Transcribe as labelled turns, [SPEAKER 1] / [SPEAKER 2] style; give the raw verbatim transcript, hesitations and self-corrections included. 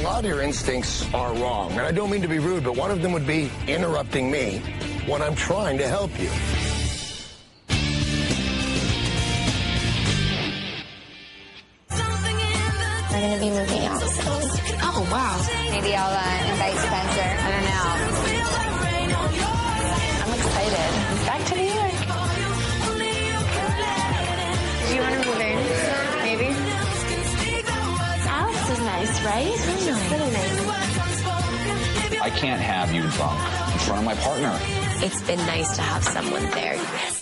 [SPEAKER 1] lot of your instincts are wrong. And I don't mean to be rude, but one of them would be interrupting me when I'm trying to help you.
[SPEAKER 2] We're going to be moving out soon.
[SPEAKER 3] Oh, wow.
[SPEAKER 2] Maybe I'll uh, invite Spencer. I don't know. I'm excited. Back to New York. Do you want to move in? Maybe? Alex is nice, right? He's really nice.
[SPEAKER 4] I can't have you drunk in front of my partner.
[SPEAKER 5] It's been nice to have someone there.